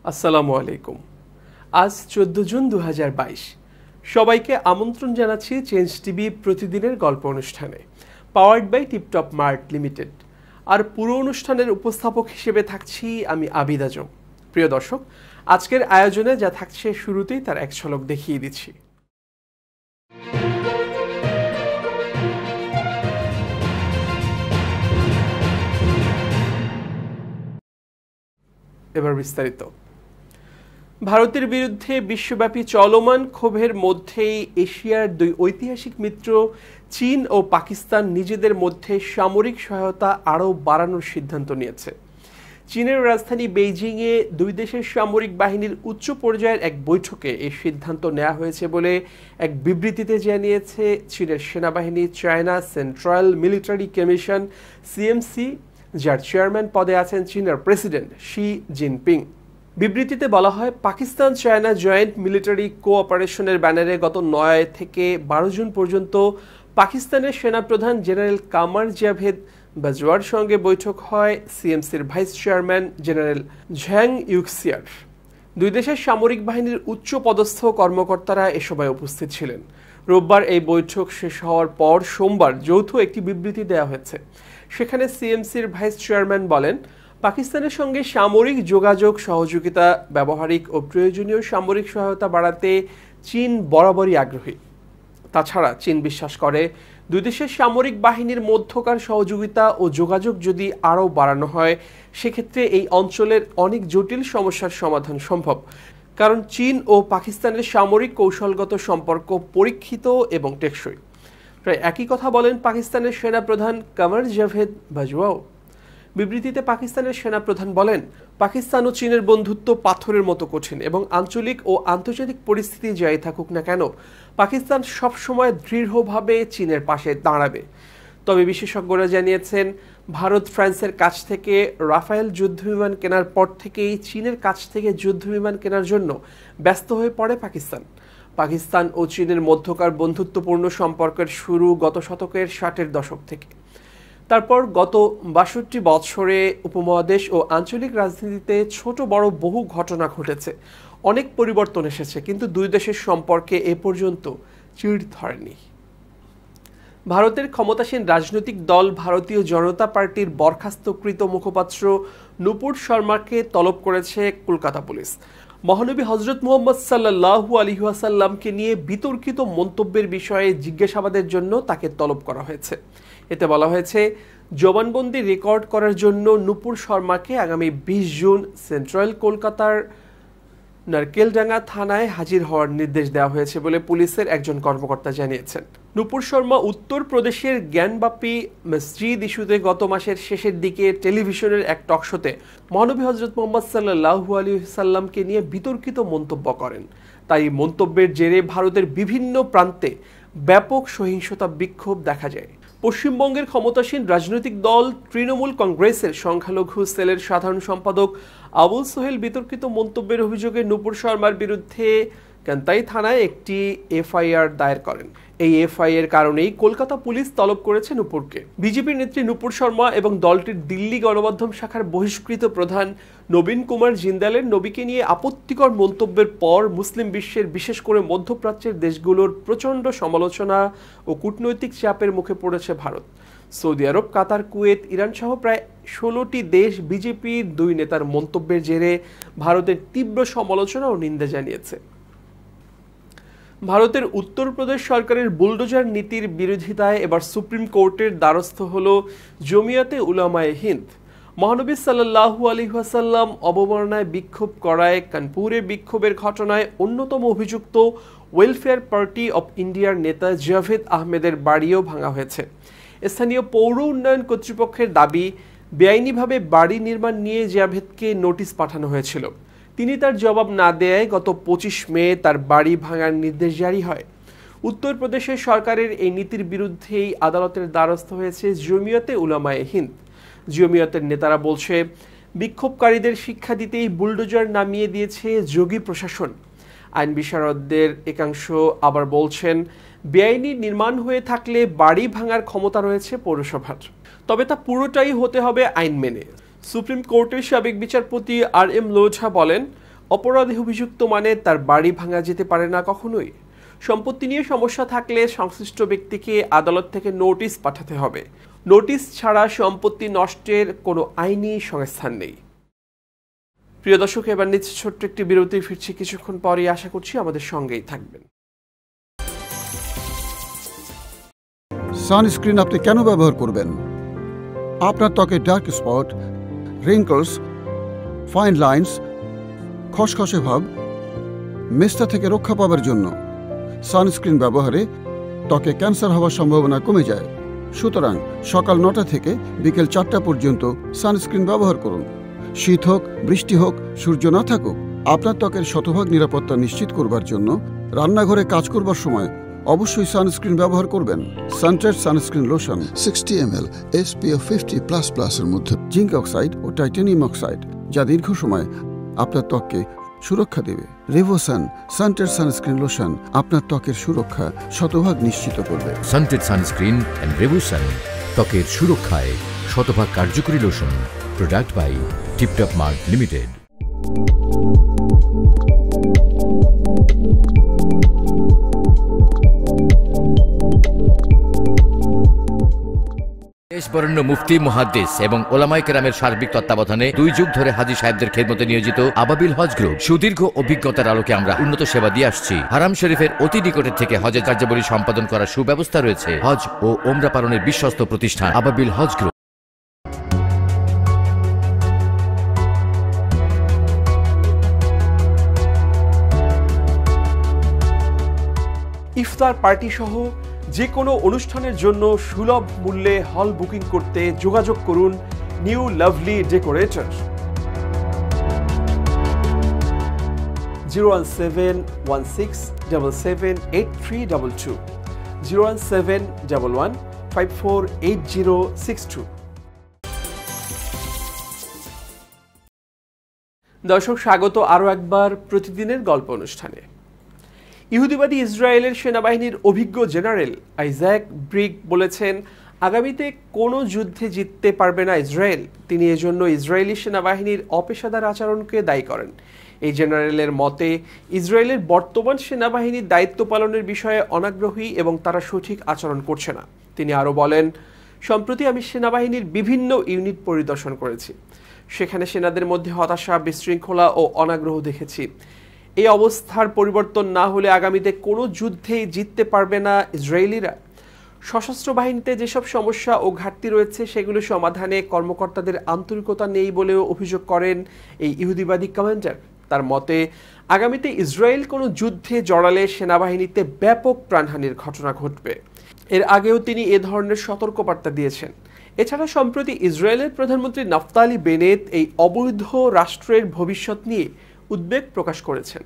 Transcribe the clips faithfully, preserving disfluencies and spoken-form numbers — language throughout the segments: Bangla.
আসসালামু আলাইকুম। আজ চোদ্দ জুন দু হাজার বাইশ। সবাইকে আমন্ত্রণ জানাচ্ছি চেঞ্জ টিভি প্রতিদিনের গল্প অনুষ্ঠানে, powered by Tiptop Mart Limited. আর পুরো অনুষ্ঠানের উপস্থাপক হিসেবে থাকছি আমি আবিদ আজম। প্রিয় দর্শক, আজকের আয়োজনে যা থাকছে শুরুতেই তার এক ঝলক দেখিয়ে দিচ্ছি। এবার বিস্তারিত। ভারতের বিরুদ্ধে বিশ্বব্যাপী চলমান ক্ষোভের মধ্যেই এশিয়ার দুই ঐতিহাসিক মিত্র চীন ও পাকিস্তান নিজেদের মধ্যে সামরিক সহায়তা আরও বাড়ানোর সিদ্ধান্ত নিয়েছে। চীনের রাজধানী বেইজিংয়ে দুই দেশের সামরিক বাহিনীর উচ্চ পর্যায়ের এক বৈঠকে এই সিদ্ধান্ত নেওয়া হয়েছে বলে এক বিবৃতিতে জানিয়েছে চীনের সেনাবাহিনী China Central Military Commission CMC, যার চেয়ারম্যান পদে আছেন চীনের প্রেসিডেন্ট শি জিনপিং। বিবৃতিতে বলা হয়, পাকিস্তান চায়না জয়েন্ট মিলিটারি কোঅপারেশনের ব্যানারে গত নয় থেকে বারো জুন পর্যন্ত পাকিস্তানের সেনাপ্রধান জেনারেল কামার জাভেদ বাজওয়ার সঙ্গে বৈঠক হয় সিএমসির ভাইস চেয়ারম্যান জেনারেল ঝ্যাং ইউক্সিয়ার। দুই দেশের সামরিক বাহিনীর উচ্চ পদস্থ কর্মকর্তারা এ সময় উপস্থিত ছিলেন। রোববার এই বৈঠক শেষ হওয়ার পর সোমবার যৌথ একটি বিবৃতি দেওয়া হয়েছে। সেখানে সিএমসির ভাইস চেয়ারম্যান বলেন, পাকিস্তানের সঙ্গে সামরিক যোগাযোগ সহযোগিতা, ব্যবহারিক ও প্রয়োজনীয় সামরিক সহায়তা বাড়াতে চীন বরাবরই আগ্রহী। তাছাড়া চীন বিশ্বাস করে, দুই দেশের সামরিক বাহিনীর মধ্যকার সহযোগিতা ও যোগাযোগ যদি আরও বাড়ানো হয়, সেক্ষেত্রে এই অঞ্চলের অনেক জটিল সমস্যার সমাধান সম্ভব। কারণ চীন ও পাকিস্তানের সামরিক কৌশলগত সম্পর্ক পরীক্ষিত এবং টেকসই। প্রায় একই কথা বলেন পাকিস্তানের সেনাপ্রধান কামার জাভেদ বাজওয়াও। বিবৃতিতে পাকিস্তানের সেনাপ্রধান বলেন, পাকিস্তান ও চীনের বন্ধুত্ব পাথরের মতো কঠিন এবং আঞ্চলিক ও আন্তর্জাতিক পরিস্থিতি যাই থাকুক না কেন, পাকিস্তান সবসময় দৃঢ়ভাবে চীনের পাশে দাঁড়াবে। তবে বিশেষজ্ঞরা জানিয়েছেন, ভারত ফ্রান্সের কাছ থেকে রাফায়েল যুদ্ধবিমান কেনার পর থেকেই চীনের কাছ থেকে যুদ্ধবিমান কেনার জন্য ব্যস্ত হয়ে পড়ে পাকিস্তান। পাকিস্তান ও চীনের মধ্যকার বন্ধুত্বপূর্ণ সম্পর্কের শুরু গত শতকের ষাটের দশক থেকে। তারপর গত বাষট্টি বছরে উপমহাদেশ ও আঞ্চলিক রাজনীতিতে ছোট বড় বহু ঘটনা ঘটেছে, অনেক পরিবর্তন এসেছে, কিন্তু দুই দেশের সম্পর্কে এ পর্যন্ত চিড় ধরেনি। ভারতের ক্ষমতাসীন রাজনৈতিক দল ভারতীয় জনতা পার্টির বরখাস্তকৃত মুখপাত্র নূপুর শর্মাকে তলব করেছে কলকাতা পুলিশ। মহানবী হজরত মুহাম্মদ সাল্লাল্লাহু আলাইহি ওয়াসাল্লামকে নিয়ে বিতর্কিত মন্তব্যের বিষয়ে জিজ্ঞাসাবাদের জন্য তাকে তলব করা হয়েছে। এতে বলা হয়েছে, জবানবন্দি রেকর্ড করার জন্য নূপুর শর্মাকে আগামী বিশ জুন সেন্ট্রাল কলকাতার নারকেলডাঙ্গা থানায় হাজির হওয়ার নির্দেশ দেওয়া হয়েছে বলে পুলিশের একজন কর্মকর্তা জানিয়েছেন। নূপুর শর্মা উত্তরপ্রদেশের জ্ঞানবাপী মসজিদ ইস্যুতে গত মাসের শেষের দিকে টেলিভিশনের এক টকশোতে মহানবী হজরত মুহাম্মদ সাল্লাল্লাহু আলাইহি ওয়াসাল্লামকে নিয়ে বিতর্কিত মন্তব্য করেন। তাই মন্তব্যের জেরে ভারতের বিভিন্ন প্রান্তে ব্যাপক সহিংসতা বিক্ষোভ দেখা যায়। পশ্চিমবঙ্গের ক্ষমতাসীন রাজনৈতিক দল তৃণমূল কংগ্রেসের সংখ্যালঘু সেলের সাধারণ সম্পাদক আবুল সোহেল বিতর্কিত মন্তব্যের অভিযোগে নূপুর শর্মার বিরুদ্ধে কান্তাই থানায় একটি এফআইআর দায়ের করেন। এই এফআইআর কারণেই কলকাতা পুলিশ তলব করেছে নূপুরকে। বিজেপির নেত্রী নূপুর শর্মা এবং দলটির দিল্লি গণমাধ্যম শাখার বহিষ্কৃত প্রধান নবীন কুমার জিন্দালের নবীকে নিয়ে আপত্তিকর মন্তব্যের পর মুসলিম বিশ্বের, বিশেষ করে মধ্যপ্রাচ্যের দেশগুলোর প্রচণ্ড সমালোচনা ও কূটনৈতিক চাপের মুখে পড়েছে Bharat. Saudi Arab, Qatar, Kuwait, Iran সহ প্রায় ষোলোটি দেশ বিজেপির দুই নেতার মন্তব্যের জেরে ভারতের তীব্র সমালোচনা ও নিন্দা জানিয়েছে। ভারতের উত্তরপ্রদেশ সরকারের বুলডোজার নীতির বিরোধিতায় এবার সুপ্রিম কোর্টের দ্বারস্থ হল জমিয়তে উলামায়ে হিন্দ। মহানবী সাল্লাল্লাহু আলাইহি ওয়াসাল্লাম অবমাননায় বিক্ষোভ করায় কানপুরে বিক্ষোভের ঘটনায় অন্যতম অভিযুক্ত ওয়েলফেয়ার পার্টি অব ইন্ডিয়ার নেতা জাভেদ আহমেদের বাড়িও ভাঙা হয়েছে। স্থানীয় পৌর উন্নয়ন কর্তৃপক্ষের দাবি, বেআইনিভাবে বাড়ি নির্মাণ নিয়ে জাভেদকে নোটিশ পাঠানো হয়েছিল। তিনি তার জবাব না দেয়ায় গত পঁচিশ মে তার বাড়ি ভাঙার নির্দেশ জারি হয়। উত্তরপ্রদেশের সরকারের এই নীতির বিরুদ্ধেই আদালতের দ্বারস্থ হয়েছে জমিয়তে উলামায়ে হিন্দ। জমিয়তের নেতারা বলছে, বিক্ষোভকারীদের শিক্ষা দিতেই বুলডোজার নামিয়ে দিয়েছে যোগী প্রশাসন। আইন বিশারদদের একাংশ আবার বলছেন, বেআইনি নির্মাণ হয়ে থাকলে বাড়ি ভাঙার ক্ষমতা রয়েছে পৌরসভার, তবে তা পুরোটাই হতে হবে আইন মেনে। সুপ্রিম কোর্টের সাবেক বিচারপতি আর এম লোঝা বলেন, অপরাধে অভিযুক্ত মানে তার বাড়ি ভাঙা যেতে পারে না কখনোই। সম্পত্তি নিয়ে সমস্যা থাকলে সংশ্লিষ্ট ব্যক্তিকে আদালত থেকে নোটিশ পাঠাতে হবে। নোটিশ ছাড়া সম্পত্তি নষ্টের কোনো আইনি সংস্থান নেই। প্রিয় দর্শক, এবার নিচ্ছে ছোট্ট একটি বিরতি, ফিরছি কিছুক্ষণ পরেই। আশা করছি আমাদের সঙ্গেই থাকবেন। সানস্ক্রিন আপনি কেন ব্যবহার করবেন? আপনার ত্বকে dark spot, wrinkles, fine lines, খসখসে ভাব, মেস্তা থেকে রক্ষা পাবার জন্য সানস্ক্রিন ব্যবহারে ত্বকে ক্যান্সার হওয়ার সম্ভাবনা কমে যায়। সুতরাং সকাল নটা থেকে বিকেল চারটা পর্যন্ত সানস্ক্রিন ব্যবহার করুন। শীত হোক, বৃষ্টি হোক, সূর্য না থাকুক, আপনার ত্বকের শতভাগ নিরাপত্তা নিশ্চিত করবার জন্য রান্নাঘরে কাজ করবার সময় অবশ্যই সানস্ক্রিন ব্যবহার করবেন। সানটেড sunscreen lotion sixty M L S P F fifty plus plus এর মধ্যে জিঙ্ক অক্সাইড ও টাইটানিয়াম অক্সাইড, যা দীর্ঘ সময় আপনার ত্বককে সুরক্ষা দেবে। রেভোসান সানটেড সানস্ক্রিন লোশন আপনার ত্বকের সুরক্ষা শতভাগ নিশ্চিত করবে। সানটেড সানস্ক্রিন এন্ড রেভোসান ত্বকের সুরক্ষায় শতভাগ কার্যকরী lotion. Product by Tiptop Mart Limited. দেশবরেণ্য মুফতি, মুহাদ্দিস এবং ওলামায়ে কেরামের সার্বিক তত্ত্বাবধানে দুই যুগ ধরে হাজী সাহেবদের খেদমতে নিয়োজিত আবাবিল হজ গ্রুপ সুদীর্ঘ অভিজ্ঞতার আলোকে আমরা উন্নত সেবা দিয়ে আসছি। হারাম শরীফের অতি নিকটের থেকে হজের কার্যাবলী সম্পাদন করার সুব্যবস্থা রয়েছে। হজ ও ওমরা পালনের বিশ্বস্ত প্রতিষ্ঠান আবাবিল হজ গ্রুপ। ইফতার পার্টি সহ যে কোনো অনুষ্ঠানের জন্য সুলভ মূল্যে হল বুকিং করতে যোগাযোগ করুন New Lovely Decorator. Zero one seven one six double seven eight three double two zero one seven double one five four eight zero six two. দর্শক, স্বাগত আরও একবার প্রতিদিনের গল্প অনুষ্ঠানে। ইহুদিবাদী ইসরায়েলের সেনাবাহিনীর অভিজ্ঞ জেনারেল আইজ্যাক ব্রিগ বলেছেন, আগামীতে কোনো যুদ্ধে জিততে পারবে না ইসরায়েল। তিনি এজন্য ইসরায়েলি সেনাবাহিনীর অপেশাদার আচরণকে দায়ী করেন। এই জেনারেলের মতে, ইসরায়েলের বর্তমান সেনাবাহিনীর দায়িত্ব পালনের বিষয়ে অনাগ্রহী এবং তারা সঠিক আচরণ করছে না। তিনি আরও বলেন, সম্প্রতি আমি সেনাবাহিনীর বিভিন্ন ইউনিট পরিদর্শন করেছি। সেখানে সেনাদের মধ্যে হতাশা, বিশৃঙ্খলা ও অনাগ্রহ দেখেছি। এই অবস্থার পরিবর্তন না হলে আগামীতে কোনো যুদ্ধেই জিততে পারবে না ইসরায়েলিরা। সশস্ত্র বাহিনীতে যেসব সমস্যা ও ঘাটতি রয়েছে সেগুলো সমাধানে কর্মকর্তাদের আন্তরিকতা নেই বলেও অভিযোগ করেন এই ইহুদিবাদী কমান্ডার। তার মতে, আগামীতে ইসরায়েল কোনো যুদ্ধে জড়ালে সেনাবাহিনীতে ব্যাপক প্রাণহানির ঘটনা ঘটবে। এর আগেও তিনি এ ধরনের সতর্কবার্তা দিয়েছেন। এছাড়া সম্প্রতি ইসরায়েলের প্রধানমন্ত্রী নাফতালি বেনেট এই অবৈধ রাষ্ট্রের ভবিষ্যৎ নিয়ে উদ্বেগ প্রকাশ করেছেন।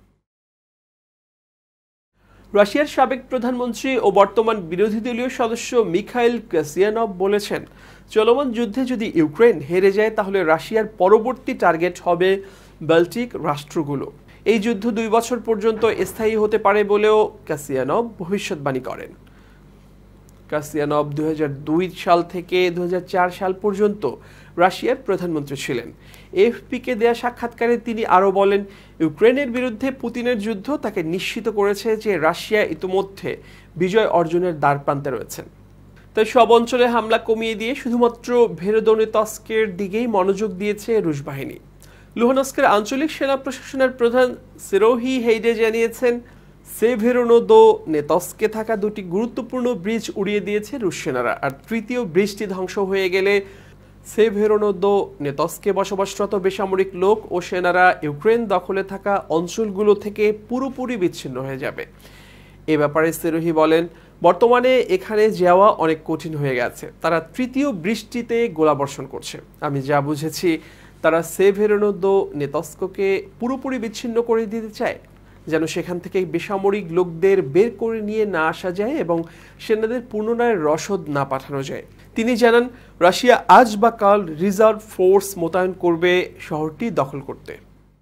রাশিয়ার সাবেক প্রধানমন্ত্রী ও বর্তমান বিরোধী দলীয় সদস্য মিখাইল কাসিয়ানভ বলেছেন, চলমান যুদ্ধে যদি ইউক্রেন হেরে যায় তাহলে রাশিয়ার পরবর্তী টার্গেট হবে বাল্টিক রাষ্ট্রগুলো। এই যুদ্ধ দুই বছর পর্যন্ত স্থায়ী হতে পারে বলেও কাসিয়ানভ ভবিষ্যৎবাণী করেন। কাসিয়ানভ দুই হাজার দুই সাল থেকে দুই হাজার চার সাল পর্যন্ত রাশিয়ার প্রধানমন্ত্রী ছিলেন। এএফপিকে দেয়া সাক্ষাৎকারে তিনি আরও বলেন, ইউক্রেনের বিরুদ্ধে পুতিনের যুদ্ধ তাকে নিশ্চিত করেছে যে রাশিয়া ইতিমধ্যে বিজয় অর্জনের দ্বারপ্রান্তে রয়েছেন। তাই সব অঞ্চলে হামলা কমিয়ে দিয়ে শুধুমাত্র ভেরোদনেতস্কের দিকেই মনোযোগ দিয়েছে রুশ বাহিনী। লুহানস্কের আঞ্চলিক সেনা প্রশাসনের প্রধান সেরোহি হেইডে জানিয়েছেন, সেভেরোদনেতস্কে থাকা দুটি গুরুত্বপূর্ণ ব্রিজ উড়িয়ে দিয়েছে রুশ সেনারা। আর তৃতীয় ব্রিজটি ধ্বংস হয়ে গেলে সেভেরোদনেতস্কে বসবাসরত বেসামরিক লোক ও সেনারা ইউক্রেন দখলে থাকা অঞ্চলগুলো থেকে পুরোপুরি বিচ্ছিন্ন হয়ে যাবে। এ ব্যাপারে সেরোহি বলেন, বর্তমানে এখানে যাওয়া অনেক কঠিন হয়ে গেছে। তারা তৃতীয় ব্রিজটিতে গোলাবর্ষণ করছে। আমি যা বুঝেছি, তারা সেভেরোদনেতস্ককে পুরোপুরি বিচ্ছিন্ন করে দিতে চায়, যেন সেখান থেকে বেসামরিক লোকদের বের করে নিয়ে না আসা যায় এবং সেনাদের পুনরায় রসদ না পাঠানো যায়। তিনি জানান, রাশিয়া আজ বা কাল রিজার্ভ ফোর্স মোতায়েন করবে শহরটি দখল করতে।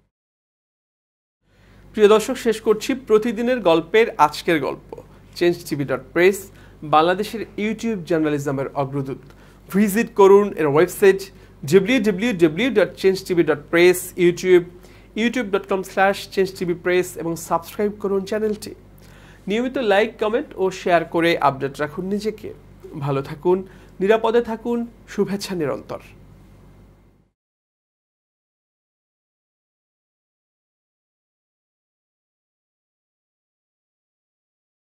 প্রিয় দর্শক, শেষ করছি প্রতিদিনের গল্পের আজকের গল্প। চেঞ্জ টিভি ডট প্রেস বাংলাদেশের ইউটিউব জার্নালিজমের অগ্রদূত। ভিজিট করুন এর website W W W dot Change TV dot press, YouTube, YouTube dot com slash Change TV press এবং সাবস্ক্রাইব করুন চ্যানেলটি। নিয়মিত লাইক, কমেন্ট ও শেয়ার করে আপডেট রাখুন নিজেকে। ভালো থাকুন, নিরাপদে থাকুন, শুভেচ্ছা নিরন্তর।